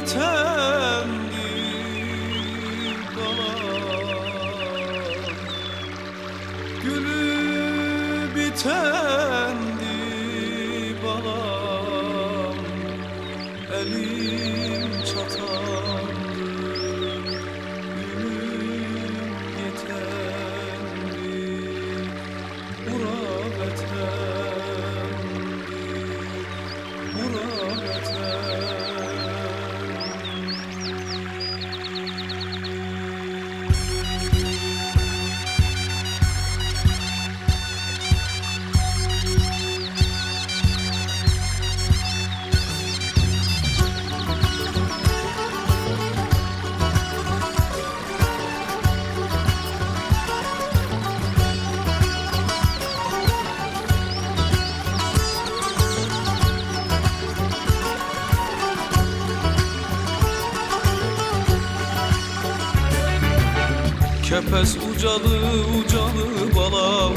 yetendi balam, gülü bitendi balam, elim çatandı, gülüm yetendi, ura betendi, ura betendi. Kepez ucalı ucalı balam,